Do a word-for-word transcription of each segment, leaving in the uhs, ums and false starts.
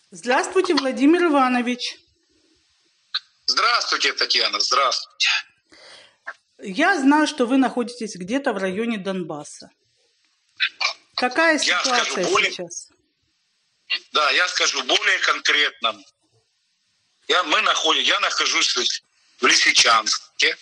Здравствуйте, Владимир Иванович. Здравствуйте, Татьяна, здравствуйте. Я знаю, что вы находитесь где-то в районе Донбасса. Какая Я ситуация скажу более, сейчас? Да, я скажу более конкретно. Я, мы находим, я нахожусь в Лисичанске.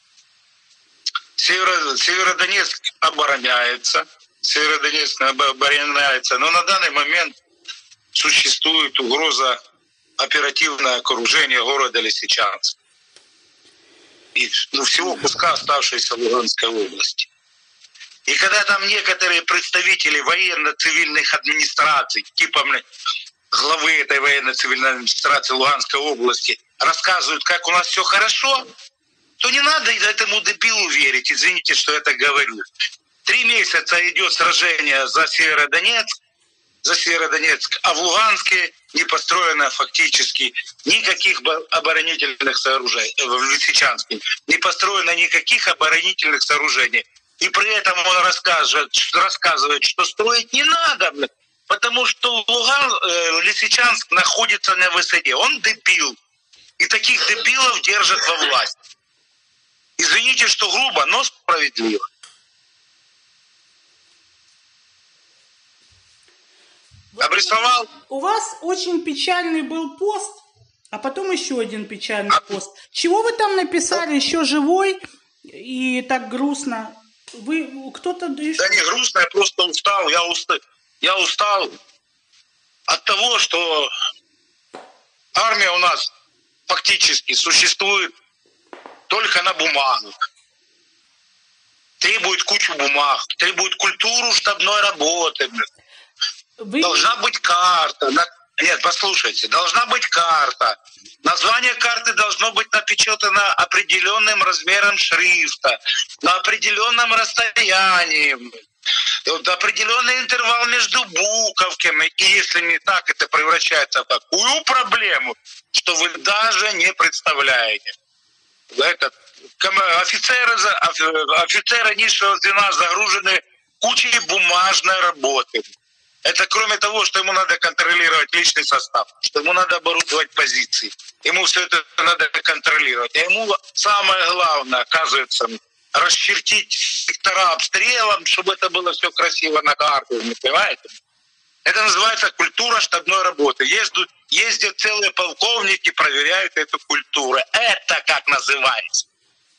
Северо, Северодонецк обороняется. Северодонецк обороняется. Но на данный момент существует угроза оперативного окружения города Лисичанск и ну, всего куска оставшейся Луганской области. И когда там некоторые представители военно-цивильных администраций, типа главы этой военно-цивильной администрации Луганской области, рассказывают, как у нас все хорошо, то не надо этому дебилу верить. Извините, что я так говорю. Три месяца идет сражение за Северодонецк, за Северодонецк, а в Луганске не построено фактически никаких оборонительных сооружений, в Лисичанске не построено никаких оборонительных сооружений. И при этом он рассказывает, рассказывает, что строить не надо, потому что Луган, э, Лисичанск находится на высоте. Он дебил. И таких дебилов держат во власти. Извините, что грубо, но справедливо. Обрисовал? У вас очень печальный был пост, а потом еще один печальный пост. Чего вы там написали? Еще живой и так грустно. Вы кто-то... Да не грустно, я просто устал. Я устал, я устал от того, что армия у нас фактически существует только на бумагах. Требует кучу бумаг, требует культуру штабной работы. Вы... Должна быть карта. Нет, послушайте, должна быть карта. Название карты должно быть напечатано определенным размером шрифта, на определенном расстоянии, определенный интервал между буковками. И если не так, это превращается в такую проблему, что вы даже не представляете. Это, офицеры, офицеры низшего звена загружены кучей бумажной работы. Это кроме того, что ему надо контролировать личный состав, что ему надо оборудовать позиции, ему все это надо контролировать. А ему самое главное, оказывается, расчертить сектора обстрелом, чтобы это было все красиво на карте, не понимаете? Это называется культура штабной работы. Ездят, ездят целые полковники, проверяют эту культуру. Это как называется?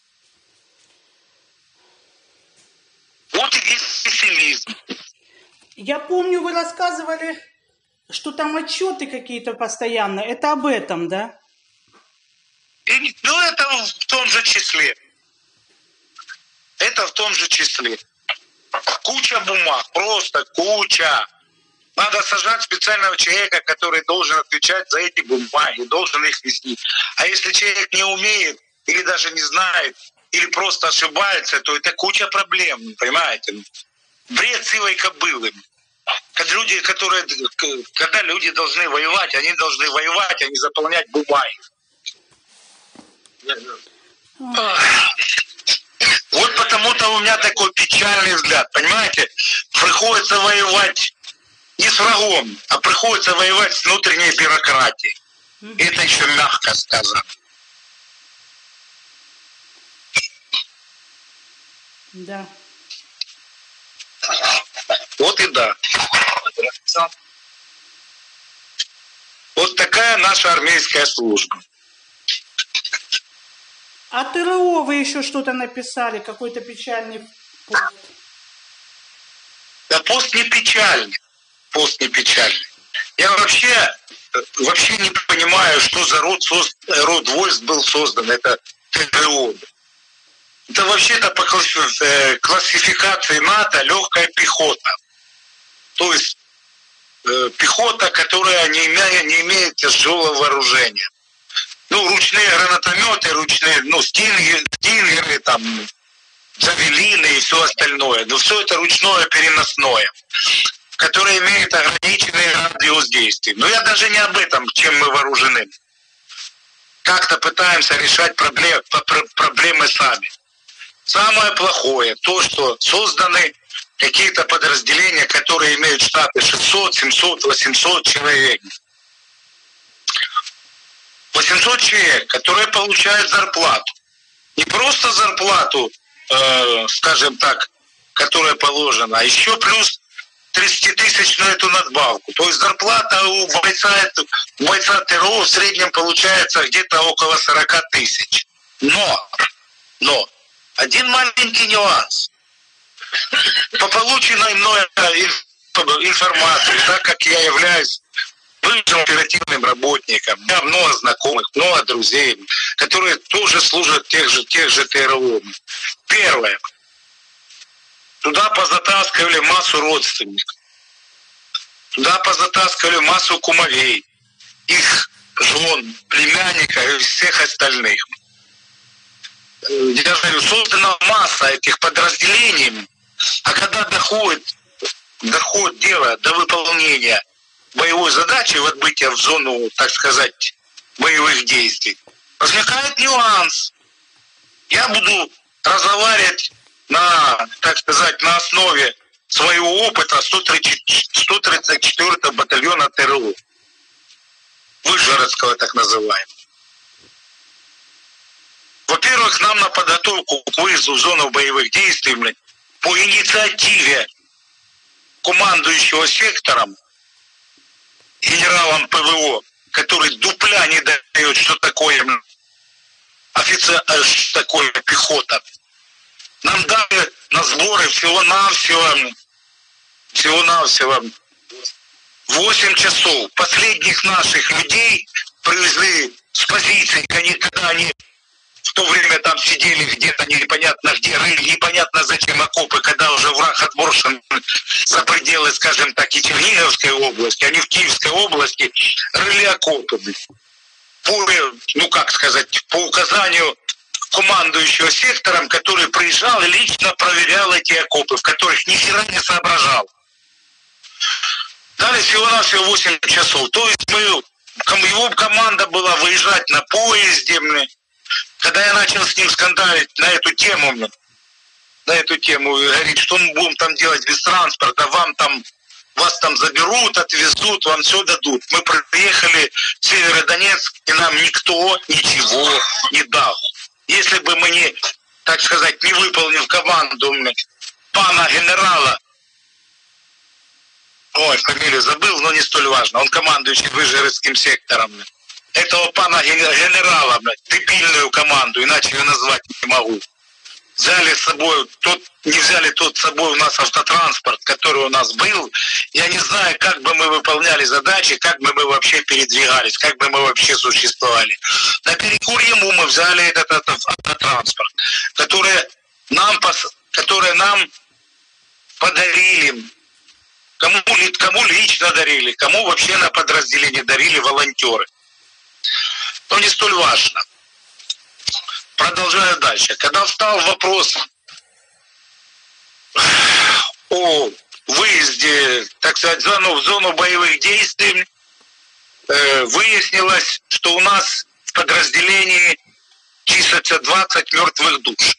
Вот и весь пессимизм. Я помню, вы рассказывали, что там отчеты какие-то постоянно. Это об этом, да? И, ну, это в том же числе. Это в том же числе. Куча бумаг, просто куча. Надо сажать специального человека, который должен отвечать за эти бумаги, должен их вести. А если человек не умеет, или даже не знает, или просто ошибается, то это куча проблем, понимаете? Бред сивой кобылы. Когда люди, которые, когда люди должны воевать, они должны воевать, а не заполнять бумаги. Вот потому-то у меня такой печальный взгляд, понимаете? Приходится воевать не с врагом, а приходится воевать с внутренней бюрократией. Это еще мягко сказано. Да. Вот и да. Вот такая наша армейская служба. А ТРО вы еще что-то написали, какой-то печальный пост? Да пост не печальный. Пост не печальный. Я вообще, вообще не понимаю, что за род, род войск был создан. Это ТРО. Это вообще-то по классификации НАТО легкая пехота. То есть э, пехота, которая не имеет, не имеет тяжелого вооружения. Ну, ручные гранатометы, ручные, ну, стингеры, стингеры, там, джавелины и все остальное. Но все это ручное переносное, которое имеет ограниченный радиус действий. Но я даже не об этом, чем мы вооружены. Как-то пытаемся решать проблемы, проблемы сами. Самое плохое то, что созданы какие-то подразделения, которые имеют штаты шестьсот, семьсот, восемьсот человек. восемьсот человек, которые получают зарплату. Не просто зарплату, э, скажем так, которая положена, а еще плюс тридцать тысяч на эту надбавку. То есть зарплата у бойца, у бойца ТРО в среднем получается где-то около сорок тысяч. Но, но, один маленький нюанс. По полученной мной информации, так как я являюсь бывшим оперативным работником, у меня много знакомых, много друзей, которые тоже служат в тех же, тех же ТРО. Первое. Туда позатаскивали массу родственников. Туда позатаскивали массу кумовей, их жен, племянников и всех остальных. Я говорю, создана масса этих подразделений, а когда доходит, доходит дело до выполнения боевой задачи, в отбытия в зону, так сказать, боевых действий, возникает нюанс. Я буду разговаривать на, так сказать, на основе своего опыта сто тридцать четвёртого батальона ТРО, Вышгородского так называемого. Во-первых, нам на подготовку к выезду в зону боевых действий по инициативе командующего сектором, генералом ПВО, который дупля не дает, что такое офицер, что такое пехота, нам дали на сборы всего-навсего, всего-навсего восемь часов. Последних наших людей привезли с позиций, когда они в то время там сидели где-то непонятно где, рыли, непонятно зачем окопы, когда уже враг отброшен за пределы, скажем так, и Черниговской области, они в Киевской области рыли окопы. По, ну как сказать, по указанию командующего сектором, который приезжал и лично проверял эти окопы, в которых ни хера не соображал. Дали всего-навсего восемь часов. То есть мы, его команда была выезжать на поезде. Когда я начал с ним скандалить на эту тему, на эту тему, говорит, что мы будем там делать без транспорта, вам там, вас там заберут, отвезут, вам все дадут. Мы приехали в Северодонецк, и нам никто ничего не дал. Если бы мы не, так сказать, не выполнив команду пана генерала, ой, фамилию забыл, но не столь важно, он командующий Вышгородским сектором, этого пана генерала, дебильную команду, иначе ее назвать не могу, взяли с собой, тот, не взяли тот с собой у нас автотранспорт, который у нас был, я не знаю, как бы мы выполняли задачи, как бы мы вообще передвигались, как бы мы вообще существовали. Наперекор ему мы взяли этот, этот автотранспорт, который нам, который нам подарили, кому, кому лично дарили, кому вообще на подразделение дарили волонтеры. Но не столь важно. Продолжаю дальше. Когда встал вопрос о выезде, так сказать, в зону, в зону боевых действий, э, выяснилось, что у нас в подразделении числится двадцать мертвых душ.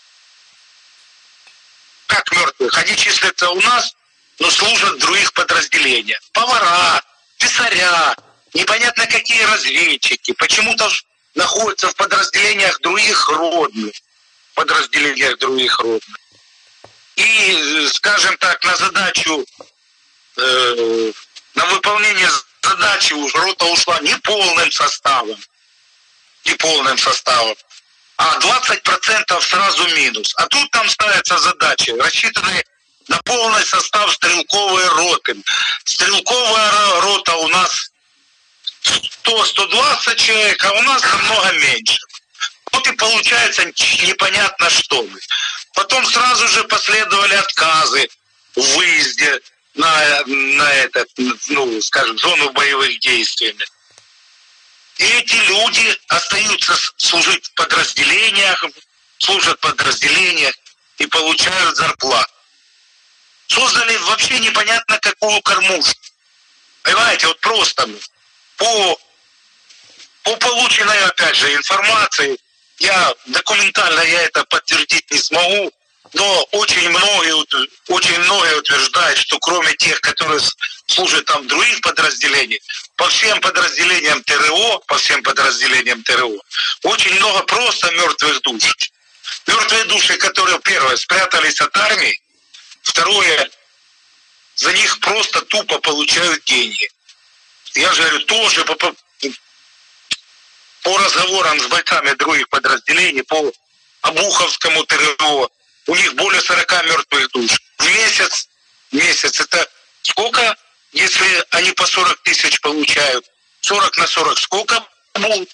Как мертвых? Они числятся у нас, но служат в других подразделениях. Повара, писаря, непонятно какие разведчики, почему-то находятся в подразделениях других родных, подразделениях других родных. И, скажем так, на задачу, э, на выполнение задачи рота ушла не полным составом, не полным составом, а двадцать процентов сразу минус. А тут там ставятся задачи, рассчитанные на полный состав стрелковой роты. Стрелковая рота у нас сто — сто двадцать человек, а у нас намного меньше. Вот и получается непонятно что. Потом сразу же последовали отказы в выезде на, на этот, ну, скажем, зону боевых действий. И эти люди остаются служить в подразделениях, служат в подразделениях и получают зарплату. Создали вообще непонятно какую кормушку. Понимаете, вот просто по, по полученной, опять же, информации, я документально я это подтвердить не смогу, Но очень многие, очень многие утверждают, что кроме тех, которые служат там в других подразделениях, по всем подразделениям ТРО, по всем подразделениям ТРО, очень много просто мертвых душ. Мертвые души, которые, первое, спрятались от армии, второе, за них просто тупо получают деньги. Я же говорю, тоже по, по, по разговорам с бойцами других подразделений, по Обуховскому ТРО, у них более сорока мертвых душ. В месяц, месяц это сколько, если они по сорок тысяч получают? сорок на сорок, сколько будет?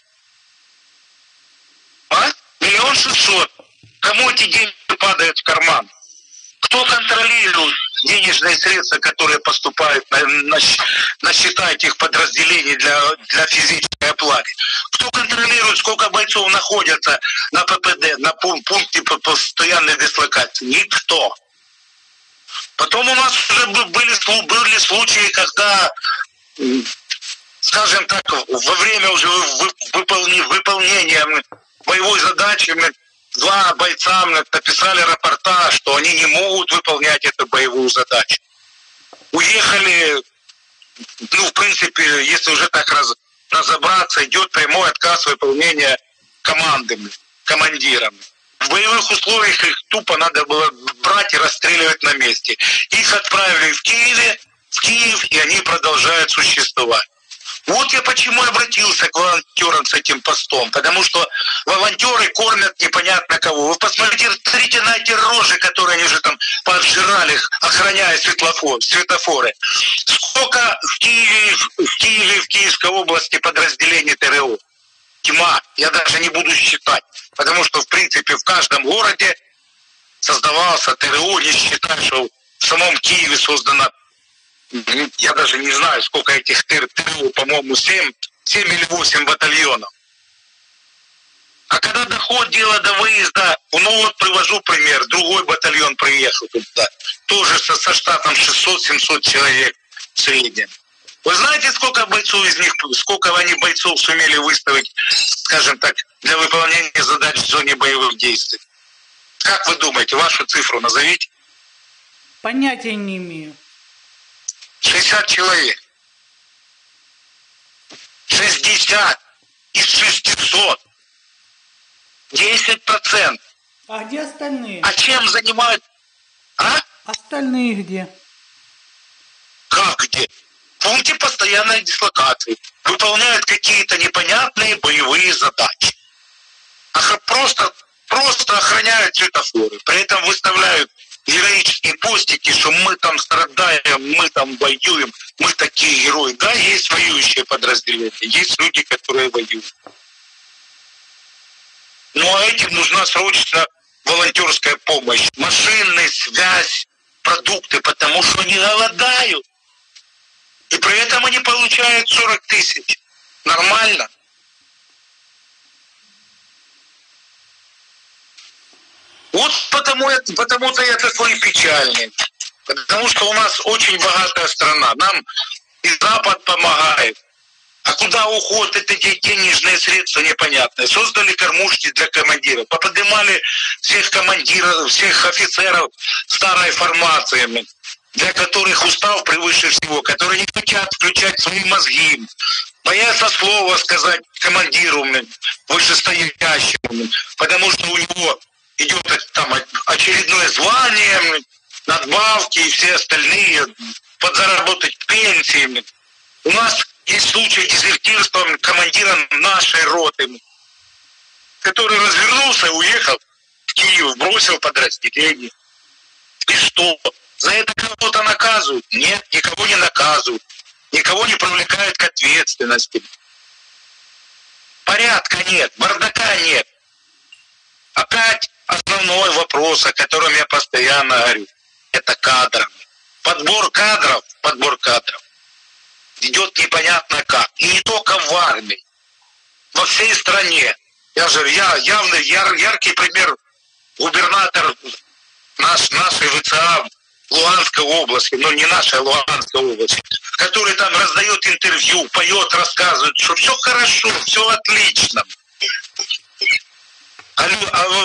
А? Миллион шестьсот. Кому эти деньги падают в карман? Кто контролирует денежные средства, которые поступают на, на, на счета этих подразделений для, для физической оплаты? Кто контролирует, сколько бойцов находятся на ППД, на пункте постоянной дислокации? Никто. Потом у нас уже были, были случаи, когда, скажем так, во время уже выполнения боевой задачи два бойца написали рапорта, что они не могут выполнять эту боевую задачу. Уехали, ну, в принципе, если уже так раз, разобраться, идет прямой отказ выполнения командами, командирами. В боевых условиях их тупо надо было брать и расстреливать на месте. Их отправили в Киеве, в Киев, и они продолжают существовать. Вот я почему обратился к волонтерам с этим постом, потому что волонтеры кормят непонятно кого. Вы посмотрите, смотрите на эти рожи, которые они уже там поджирали, охраняя светофор, светофоры. Сколько в Киеве, в Киеве, в Киевской области подразделений ТРО? Тьма. Я даже не буду считать, потому что, в принципе, в каждом городе создавался ТРО, не считая, что в самом Киеве создано, я даже не знаю, сколько этих ТРО, по-моему, семь, семь или восемь батальонов. А когда доходит дело до выезда, ну вот привожу пример, другой батальон приехал туда, тоже со, со штатом шестьсот-семьсот человек в среднем. Вы знаете, сколько бойцов из них, сколько они бойцов сумели выставить, скажем так, для выполнения задач в зоне боевых действий? Как вы думаете, вашу цифру назовите? Понятия не имею. шестьдесят человек. шестьдесят из шестисот. десять процентов. А где остальные? А чем занимают? А? Остальные где? Как где? В пункте постоянной дислокации. Выполняют какие-то непонятные боевые задачи. Ах, просто, просто охраняют светофоры. При этом выставляют героические постики, что мы там страдаем, мы там воюем, мы такие герои. Да, есть воюющие подразделения, есть люди, которые воюют. Ну а этим нужна срочно волонтерская помощь, машинная связь, продукты, потому что они голодают. И при этом они получают сорок тысяч. Нормально. Вот потому, потому-то я такой печальный. Потому что у нас очень богатая страна. Нам и Запад помогает. А куда уходят эти денежные средства, непонятные. Создали кормушки для командиров. Поподнимали всех командиров, всех офицеров старой формации, для которых устав превыше всего, которые не хотят включать свои мозги, боятся слова сказать командиру вышестоящему, потому что у него идет там очередное звание, надбавки и все остальные, подзаработать пенсии. У нас есть случай дезертирства командира нашей роты, который развернулся и уехал в Киев, бросил подразделение. И что? За это кого-то наказывают? Нет, никого не наказывают. Никого не привлекают к ответственности. Порядка нет, бардака нет. Опять основной вопрос, о котором я постоянно говорю, это кадры. Подбор кадров, подбор кадров идет непонятно как. И не только в армии, во всей стране. Я же я явный яр, яркий пример губернатор наш, нашей ВЦА Луганской области, но не нашей Луганской области, который там раздает интервью, поет, рассказывает, что все хорошо, все отлично. А, а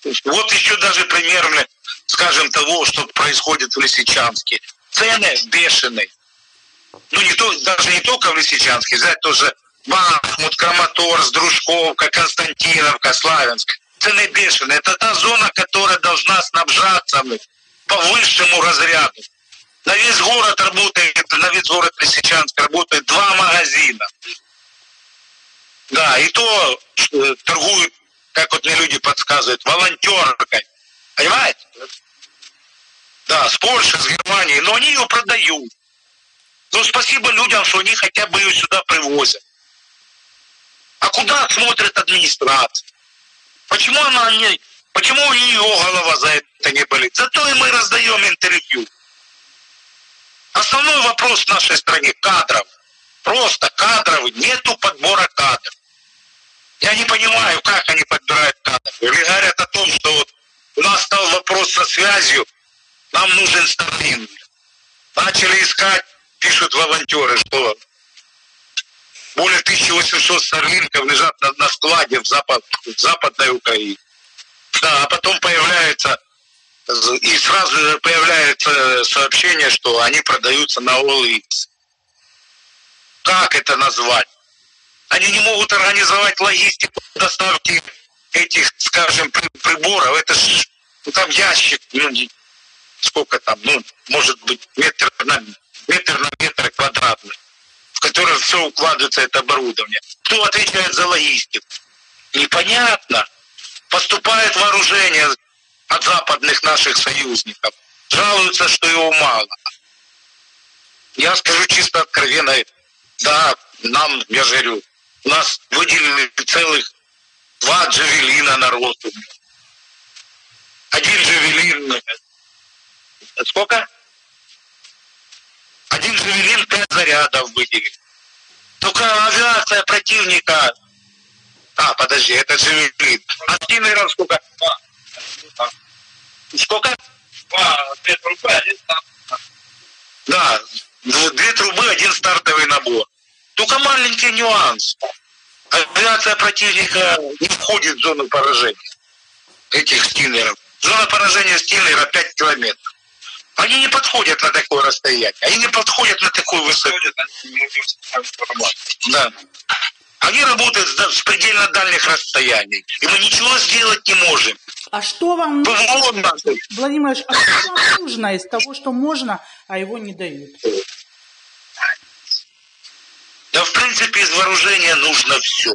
Вот еще даже пример, скажем, того, что происходит в Лисичанске. Цены бешеные. Ну, не то, даже не только в Лисичанске, взять тоже Бахмут, Краматорск, Дружковка, Константиновка, Славянск. Цены бешеные. Это та зона, которая должна снабжаться по высшему разряду. На весь город работает, на весь город Лисичанск работает два магазина. Да, и то э, торгуют, как вот мне люди подсказывают, волонтеркой. Понимаете? Да, с Польши, с Германии. Но они ее продают. Ну, спасибо людям, что они хотя бы ее сюда привозят. А куда смотрит администрация? Почему она не... Почему у нее голова за это не болит? Зато и мы раздаем интервью. Основной вопрос в нашей стране – кадров. Просто кадровый. Нету подбора кадров. Я не понимаю, как они подбирают кадров. Или говорят о том, что вот у нас стал вопрос со связью, нам нужен Starlink. Начали искать, пишут волонтеры, что более тысяча восемьсот Старлинков лежат на, на складе в, запад, в западной Украине. Да, а потом появляется, и сразу же появляется сообщение, что они продаются на о эл икс. Как это назвать? Они не могут организовать логистику доставки этих, скажем, приборов. Это ж, ну, там ящик, ну, сколько там, ну, может быть, метр на метр, на метр квадратный, в который все укладывается это оборудование. Кто отвечает за логистику? Непонятно. Поступает вооружение от западных наших союзников. Жалуются, что его мало. Я скажу чисто откровенно, да, нам, я же говорю, у нас выделили целых два джавелина народу. Один джавелин... Сколько? Один джавелин, пять зарядов выделили. Только авиация противника... А, подожди, это джавелин. А скиннеров сколько? Сколько? Две трубы, один стартовый. Да, две трубы, один стартовый набор. Только маленький нюанс. Авиация противника не входит в зону поражения этих стиллеров. Зона поражения стиллера пять километров. Они не подходят на такое расстояние. Они не подходят на такую высоту. Да. Они работают с предельно дальних расстояний. И мы ничего сделать не можем. А что вам нужно, Владимир Ильич, а что вам нужно из того, что можно, а его не дают? Да, в принципе, из вооружения нужно все.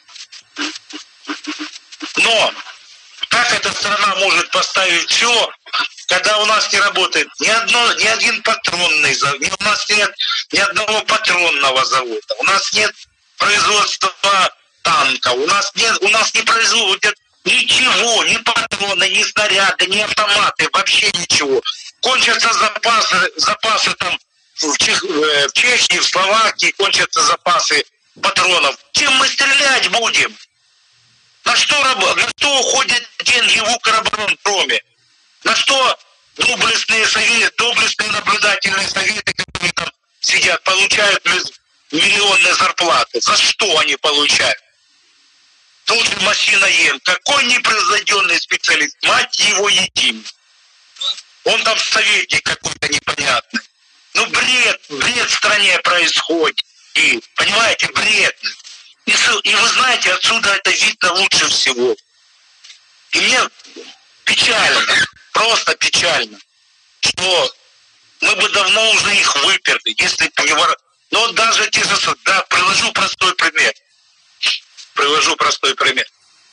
Но как эта страна может поставить все, когда у нас не работает ни, одно, ни один патронный завод, у нас нет ни одного патронного завода, у нас нет производства танков, у нас нет, у нас не производят ничего, ни патроны, ни снаряды, ни автоматы, вообще ничего. Кончатся запасы, запасы там в, Чех, в Чехии, в Словакии, кончатся запасы патронов. Чем мы стрелять будем? На что, на что уходят деньги в Укроборонпроме? На что доблестные советы, доблестные наблюдательные советы, которые там сидят, получают миллионные зарплаты? За что они получают? Тут же машиноем. Какой непревзойденный специалист? Мать его едим. Он там советник какой-то непонятный. Ну, бред, бред в стране происходит. И, понимаете, бред. И, и вы знаете, отсюда это видно лучше всего. И мне печально, просто печально, что мы бы давно уже их выперли, если бы не вор... Но вот даже те же... Да, привожу простой пример. Привожу простой пример.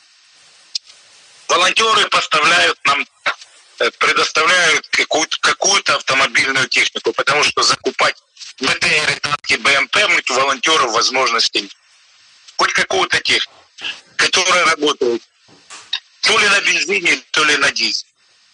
Волонтеры поставляют нам, предоставляют какую-то, какую-то автомобильную технику, потому что закупать бэ тэ эры, танки, бэ эм пэ мы у волонтеров возможности нет. Хоть какую-то технику, которая работает то ли на бензине, то ли на дизеле.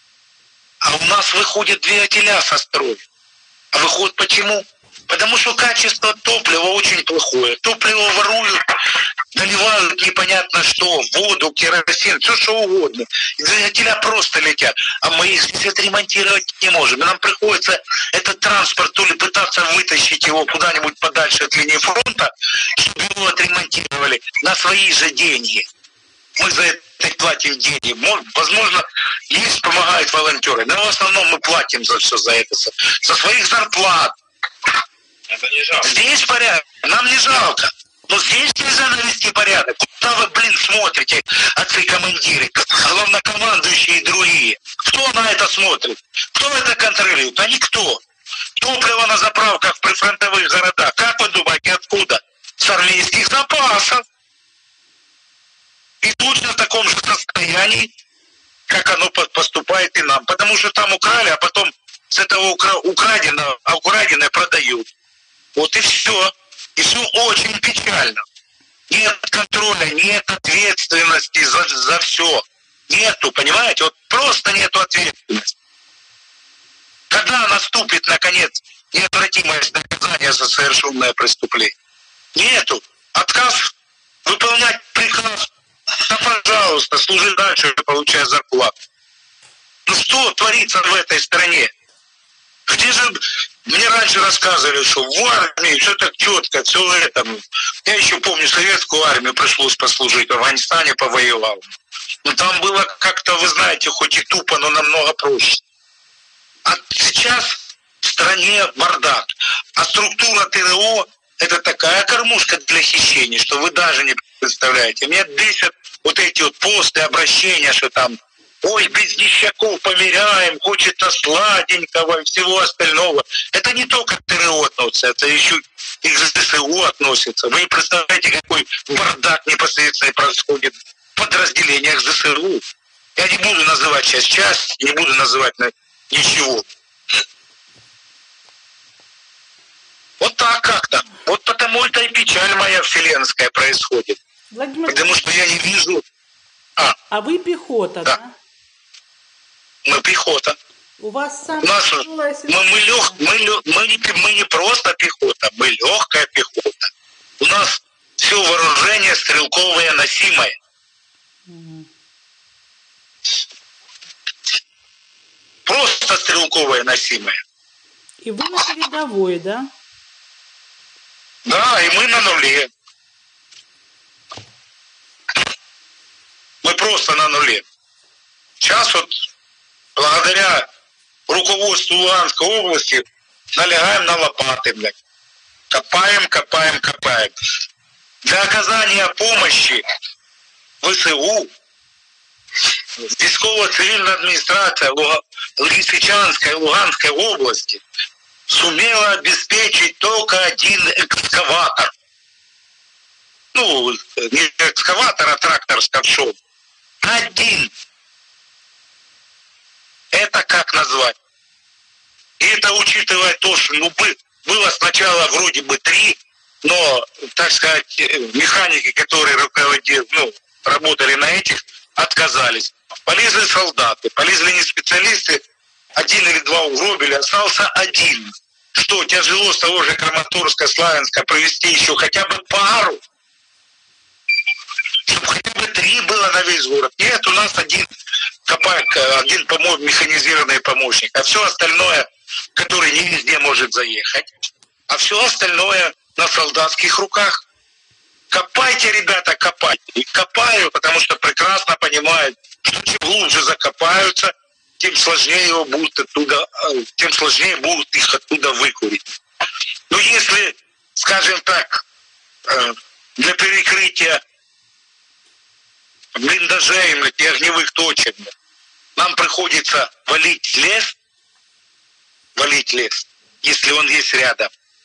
А у нас выходят двигателя со строя. А выходит почему? Потому что качество топлива очень плохое. Топливо воруют, наливают непонятно что, воду, керосин, все что угодно. И двигателя просто летят. А мы их здесь отремонтировать не можем. И нам приходится этот транспорт то ли пытаться вытащить его куда-нибудь подальше от линии фронта, чтобы его отремонтировали на свои же деньги. мы за это платим деньги. Возможно, есть, помогают волонтеры, но в основном мы платим за все за это, со своих зарплат. Это не жалко. Здесь порядок, нам не жалко. Но здесь нельзя навести порядок. Куда вы, блин, смотрите, отцы-командиры, главнокомандующие и другие? Кто на это смотрит? Кто это контролирует? А никто. Топливо на заправках в прифронтовых городах. Как вы думаете, откуда? С армейских запасов. И точно в таком же состоянии, как оно поступает и нам. Потому что там украли, а потом с этого украденного, а украденное продают. Вот и все. И все очень печально. Нет контроля, нет ответственности за, за все. Нету, понимаете? Вот просто нету ответственности. Когда наступит, наконец, неотвратимость наказания за совершенное преступление? Нету. Отказ выполнять приказ. Да, пожалуйста, служи дальше, получая зарплату. Ну что творится в этой стране? Где же... Мне раньше рассказывали, что в армии все так четко, все это. Я еще помню, советскую армию пришлось послужить, в Афганистане повоевал. Но там было как-то, вы знаете, хоть и тупо, но намного проще. А сейчас в стране бардак. А структура ТРО – это такая кормушка для хищений, что вы даже не представляете. Меня бесят вот эти вот посты, обращения, что там ой, без нищаков померяем, хочется сладенького и всего остального. Это не только к ТРО относится, это еще и к ЗСУ относится. Вы не представляете, какой бардак непосредственно происходит в подразделениях ЗСУ. Я не буду называть сейчас часть, не буду называть ничего. Вот так как-то. Вот потому это и печаль моя вселенская происходит. Владимир... Потому что я не вижу... А, а вы пехота, да? да? Мы пехота. У вас самая нас, тяжелая мы, мы, лег, мы, мы, не, мы не просто пехота, мы легкая пехота. У нас все вооружение стрелковое носимое. Угу. Просто стрелковое носимое. И вы на передовой, да? Да, и мы на нуле. Мы просто на нуле. Сейчас вот благодаря руководству Луганской области налегаем на лопаты, блядь. Копаем, копаем, копаем. Для оказания помощи ВСУ військово-цивильная администрация Лисичанской и Луганской области сумела обеспечить только один экскаватор. Ну, не экскаватор, а трактор с ковшом. Один. Это как назвать? И это учитывая то, что ну, было сначала вроде бы три, но, так сказать, механики, которые руководили, ну, работали на этих, отказались. Полезли солдаты, полезли не специалисты, один или два угробили, остался один. Что, тяжело с того же Краматорска, Славянска провести еще хотя бы пару? Чтобы хотя бы три было на весь город. Нет, у нас один копак, один помо- механизированный помощник, а все остальное, который не везде может заехать, а все остальное на солдатских руках. Копайте, ребята, копайте. И копаю, потому что прекрасно понимают, что чем глубже закопаются, тем сложнее его будут оттуда, тем сложнее будут их оттуда выкурить. Но если, скажем так, для перекрытия блиндажей, и огневых точек, нам приходится валить лес, валить лес, если он есть рядом.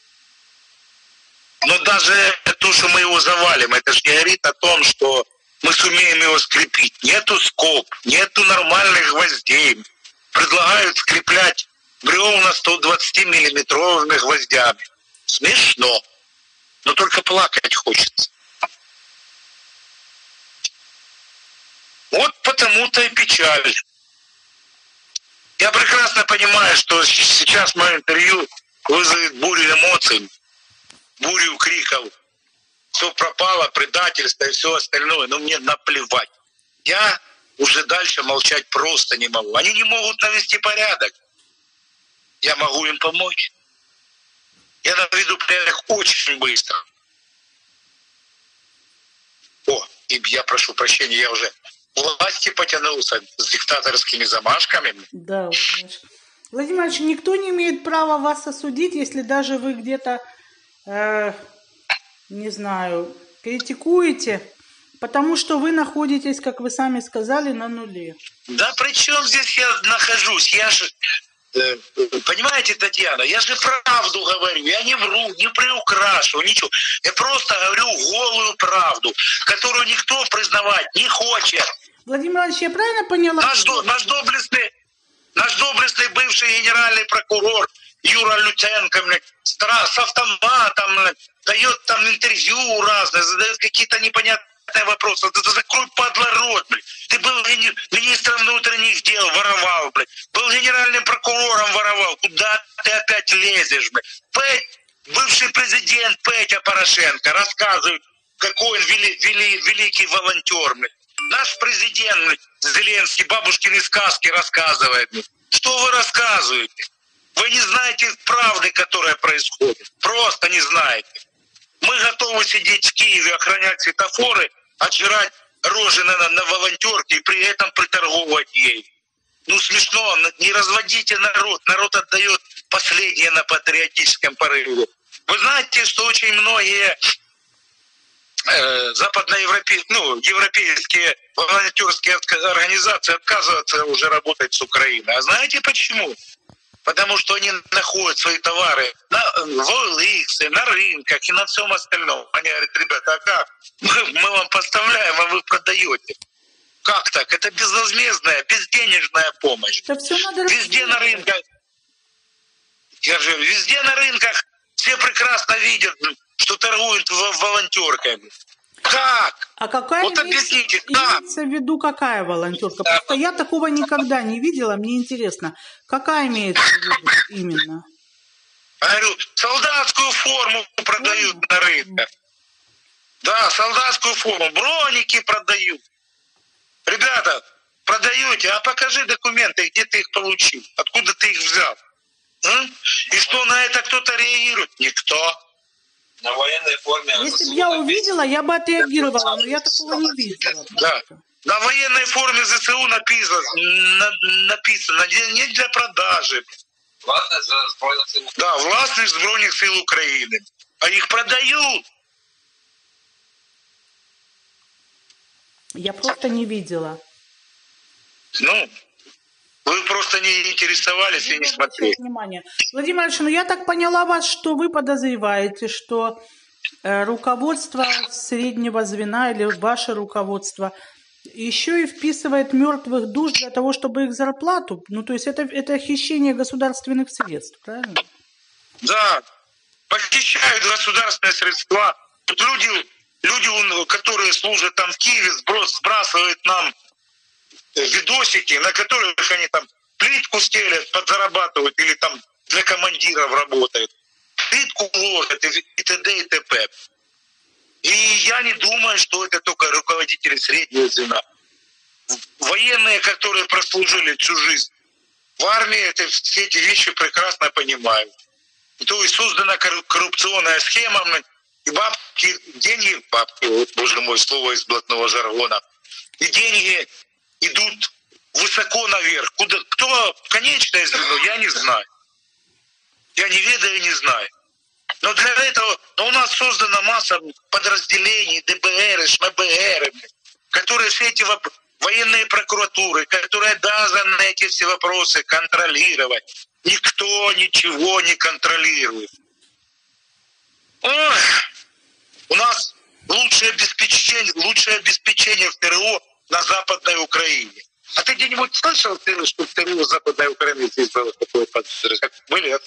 Но даже то, что мы его завалим, это же не говорит о том, что мы сумеем его скрепить. Нету скоб, нету нормальных гвоздей. Предлагают скреплять бревна сто двадцатимиллиметровыми гвоздями. Смешно. Но только плакать хочется. Вот потому-то и печаль. Я прекрасно понимаю, что сейчас мое интервью вызовет бурю эмоций, бурю криков. Все пропало, предательство и все остальное. Но мне наплевать. Я уже дальше молчать просто не могу. Они не могут навести порядок. Я могу им помочь. Я наведу порядок очень быстро. О, и власти, я прошу прощения, я уже власти потянулся с диктаторскими замашками. Да, Владимир. Владимир Ильич, никто не имеет права вас осудить, если даже вы где-то, э, не знаю, критикуете, потому что вы находитесь, как вы сами сказали, на нуле. Да при чем здесь я нахожусь? Я же, э, понимаете, Татьяна, я же правду говорю, я не вру, не приукрашиваю, ничего. Я просто говорю голую правду, которую никто признавать не хочет. Владимир Ильич, я правильно поняла? Наш, до, наш доблестный, наш доблестный бывший генеральный прокурор Юра Лютенко, блядь, с автоматом, блядь, дает там интервью разные, задает какие-то непонятные вопросы. Да закрой, падла, рот, блядь. Ты был министром внутренних дел, воровал, блядь. Был генеральным прокурором, воровал. Куда ты опять лезешь, блядь? Петь, бывший президент Петя Порошенко рассказывает, какой он вели, вели, великий волонтер, блядь. Наш президент, блядь, Зеленский, бабушкины сказки рассказывает, блядь. Что вы рассказываете? Вы не знаете правды, которая происходит. Просто не знаете. Мы готовы сидеть в Киеве, охранять светофоры, отжирать рожи на, на волонтерке и при этом приторговывать ей. Ну смешно, не разводите народ. Народ отдает последнее на патриотическом порыве. Вы знаете, что очень многие э, западноевропейские, ну, европейские волонтерские организации отказываются уже работать с Украиной. А знаете почему? Потому что они находят свои товары на, в о эл икс, на рынках и на всем остальном. Они говорят, ребята, а как? Мы, мы вам поставляем, а вы продаете. Как так? Это безвозмездная, безденежная помощь. Везде на рынках, я же, везде на рынках все прекрасно видят, что торгуют волонтерками. Как? А какая вот объясните, как? Имеется в виду какая волонтерка? Да. Просто я такого никогда не видела, мне интересно, какая имеется в виду именно? Я говорю, солдатскую форму продают Форму? на рынках. Да, солдатскую форму, броники продают. Ребята, продаете, а покажи документы, где ты их получил, откуда ты их взял. М? И что на это кто-то реагирует? Никто. На военной форме. Если бы я увидела, я бы отреагировала, но я такого не видела. Да. На военной форме зэ эс у написано, на, написано не для продажи. Власність Збройних сил. Да, власність Збройних сил України. А их продают. Я просто не видела. Ну, вы просто не интересовались и не смотрели. Внимание. Владимир Ильич, ну я так поняла вас, что вы подозреваете, что э, руководство среднего звена или ваше руководство еще и вписывает мертвых душ для того, чтобы их зарплату, ну то есть это, это хищение государственных средств, правильно? Да, похищают государственные средства. Тут люди, люди, которые служат там в Киеве, сбрасывают нам видосики, на которых они там плитку стелят, подзарабатывают или там для командиров работают. Плитку ложат и т.д. и т.п. И я не думаю, что это только руководители среднего звена. Военные, которые прослужили всю жизнь в армии, это, все эти вещи прекрасно понимают. То есть создана коррупционная схема, и бабки, деньги, бабки, вот, боже мой, слово из блатного жаргона, и деньги идут высоко наверх. Куда, кто конечное звено, я не знаю. Я не ведаю и не знаю. Но для этого но у нас создана масса подразделений, дэ бэ эр, ш эм бэ эр, которые все эти воп... военные прокуратуры, которые обязаны эти все вопросы контролировать. Никто ничего не контролирует. Ох, у нас лучшее обеспечение, лучшее обеспечение в тэ эр о на Западной Украине. А ты где-нибудь слышал, что в тэ эр о Западной Украине здесь было такое подразделение? Были?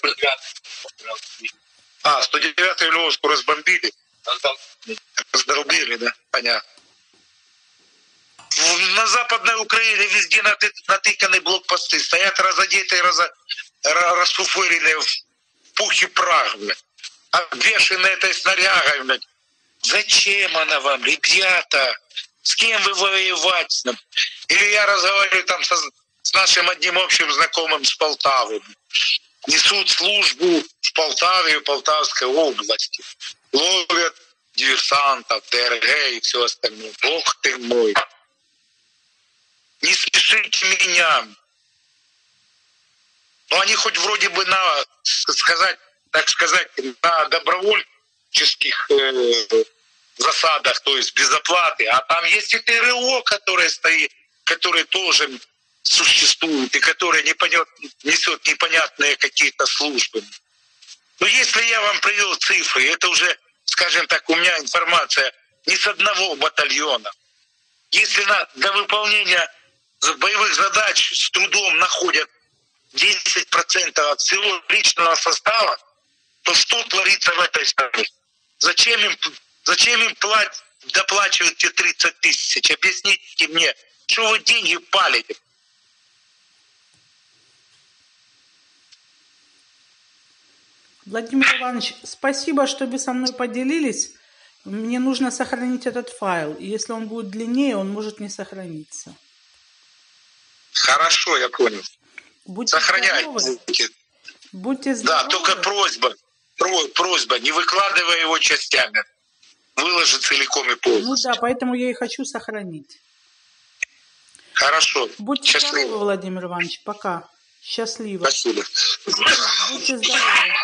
А, сто девятую Львовску разбомбили? Раздолбили, да? Понятно. На Западной Украине везде наты, натыканы блокпосты. Стоят разодетые, разо, расфуфыренные в пух и прах, блядь. Обвешенные этой снарягой, блядь. Зачем она вам, ребята? С кем вы воевать? Или я разговариваю там со, с нашим одним общим знакомым с Полтавы. Несут службу в Полтаве и Полтавской области. Ловят диверсантов, ДРГ и все остальное. Бог ты мой. Не смешите меня. Но они хоть вроде бы на, сказать, так сказать, на добровольческих э, засадах, то есть без оплаты. А там есть и ТРО, которое стоит, которое тоже существует и которое не понят, несет непонятные какие-то службы. Но если я вам привел цифры, это уже, скажем так, у меня информация не с одного батальона. Если на, для выполнения боевых задач с трудом находят десять процентов от всего личного состава, то что творится в этой стране? Зачем им, зачем им платят, доплачивают те тридцать тысяч? Объясните мне, что вы деньги палите? Владимир Иванович, спасибо, что вы со мной поделились. Мне нужно сохранить этот файл. И если он будет длиннее, он может не сохраниться. Хорошо, я понял. Будьте Сохраняйте. здоровы. Будьте здоровы. Да, только просьба, просьба, не выкладывая его частями. Выложи целиком и полностью. Ну да, поэтому я и хочу сохранить. Хорошо. Будьте Счастливо. здоровы, Владимир Иванович. Пока. Счастливо. Спасибо. Будьте здоровы.